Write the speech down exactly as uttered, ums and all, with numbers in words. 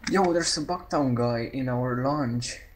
Yo, there's a Bucktown guy in our lounge.